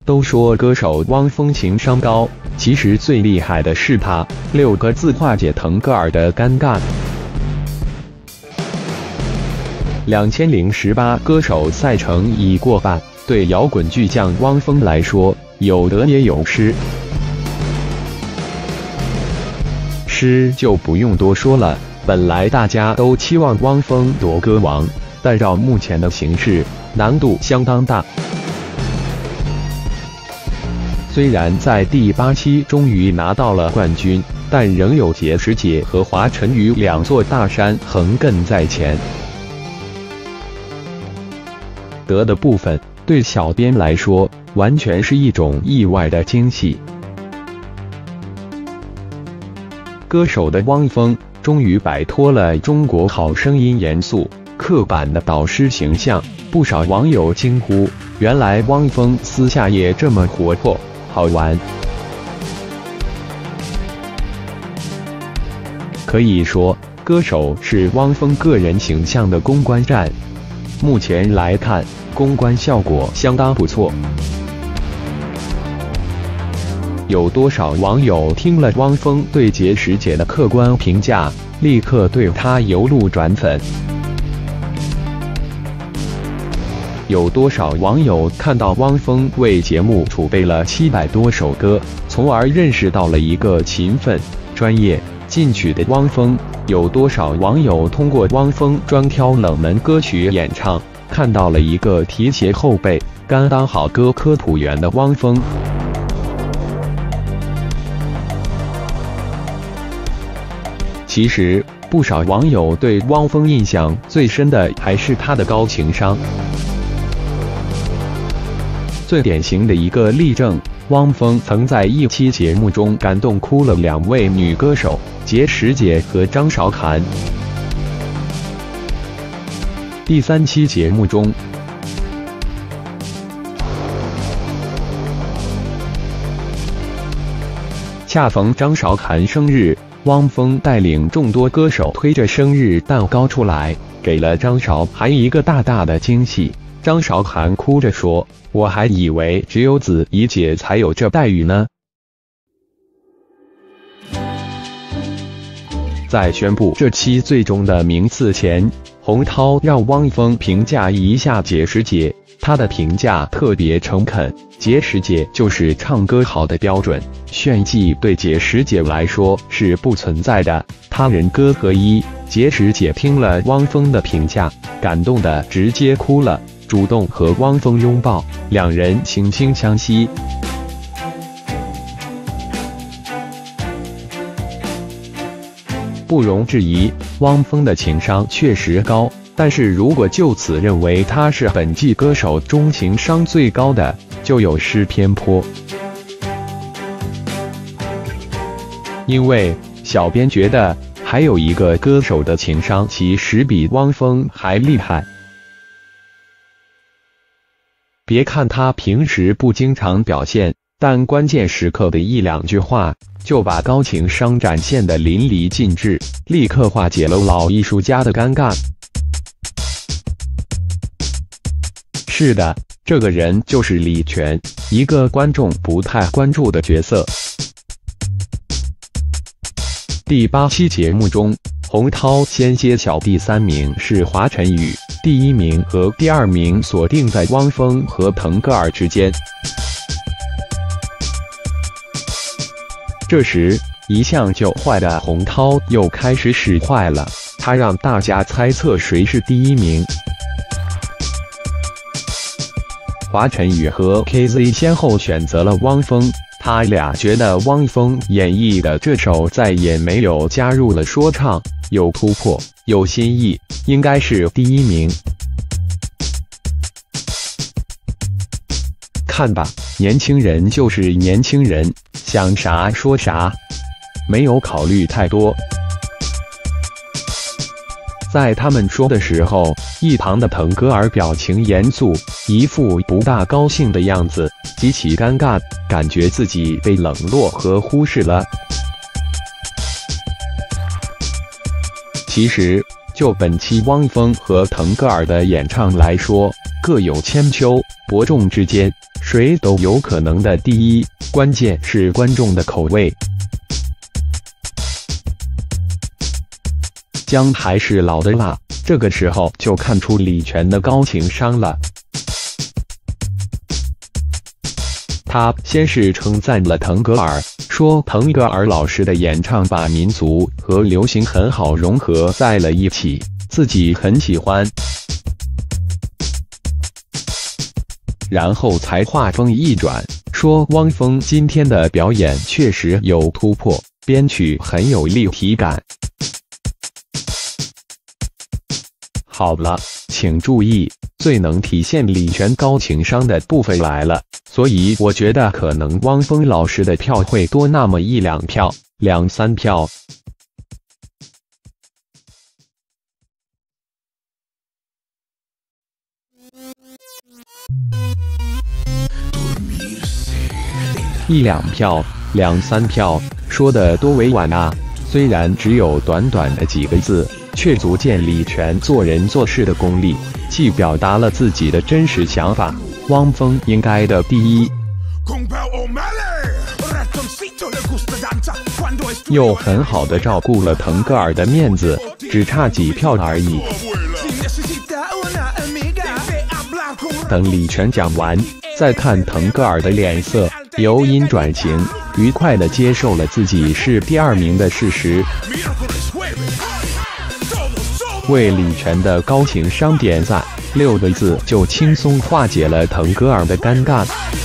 都说歌手汪峰情商高，其实最厉害的是他6个字化解腾格尔的尴尬。2018歌手赛程已过半，对摇滚巨匠汪峰来说，有得也有失。失就不用多说了，本来大家都期望汪峰夺歌王，但照目前的形势，难度相当大。虽然在第8期终于拿到了冠军，但仍有结石姐和华晨宇2座大山横亘在前。得的部分，对小编来说，完全是一种意外的惊喜。歌手的汪峰终于摆脱了中国好声音严肃刻板的导师形象，不少网友惊呼：原来汪峰私下也这么活泼，好玩。可以说，歌手是汪峰个人形象的公关战。目前来看，公关效果相当不错。有多少网友听了汪峰对结石姐的客观评价，立刻对他由路转粉？有多少网友看到汪峰为节目储备了700多首歌，从而认识到了一个勤奋、专业、进取的汪峰？有多少网友通过汪峰专挑冷门歌曲演唱，看到了一个提携后辈、甘当好歌科普员的汪峰？其实，不少网友对汪峰印象最深的还是他的高情商。最典型的一个例证，汪峰曾在一期节目中感动哭了2位女歌手结石姐和张韶涵。第3期节目中，恰逢张韶涵生日，汪峰带领众多歌手推着生日蛋糕出来，给了张韶涵一个大大的惊喜。张韶涵哭着说：“我还以为只有子怡姐才有这待遇呢。”在宣布这期最终的名次前，洪涛让汪峰评价一下结石姐，他的评价特别诚恳：结石姐就是唱歌好的标准，炫技对结石姐来说是不存在的，他人歌合一。结石姐听了汪峰的评价，感动的直接哭了，主动和汪峰拥抱，2人惺惺相惜。不容置疑，汪峰的情商确实高，但是如果就此认为他是本季歌手中情商最高的，就有失偏颇。因为小编觉得还有一个歌手的情商其实比汪峰还厉害。别看他平时不经常表现，但关键时刻的1、2句话就把高情商展现得淋漓尽致，立刻化解了老艺术家的尴尬。是的，这个人就是李泉，一个观众不太关注的角色。第8期节目中，洪涛先揭晓第3名是华晨宇，第1名和第2名锁定在汪峰和腾格尔之间。这时，一向就坏的洪涛又开始使坏了，他让大家猜测谁是第1名。华晨宇和 KZ 先后选择了汪峰，他俩觉得汪峰演绎的这首再也没有加入了说唱，有突破，有新意，应该是第1名。看吧，年轻人就是年轻人，想啥说啥，没有考虑太多。在他们说的时候，一旁的腾格尔表情严肃，一副不大高兴的样子，极其尴尬，感觉自己被冷落和忽视了。其实，就本期汪峰和腾格尔的演唱来说，各有千秋，伯仲之间， 谁都有可能的第一，关键是观众的口味。姜还是老的辣，这个时候就看出李泉的高情商了。他先是称赞了腾格尔，说腾格尔老师的演唱把民族和流行很好融合在了一起，自己很喜欢。然后才话锋一转，说汪峰今天的表演确实有突破，编曲很有立体感。好了，请注意，最能体现李泉高情商的部分来了，所以我觉得可能汪峰老师的票会多那么1、2票，2、3票。1、2票，2、3票，说的多委婉啊！虽然只有短短的几个字，却足见李泉做人做事的功力，既表达了自己的真实想法。汪峰应该的第一，又很好的照顾了腾格尔的面子，只差几票而已。等李泉讲完，再看腾格尔的脸色，由阴转晴，愉快地接受了自己是第2名的事实，为李泉的高情商点赞，6个字就轻松化解了腾格尔的尴尬。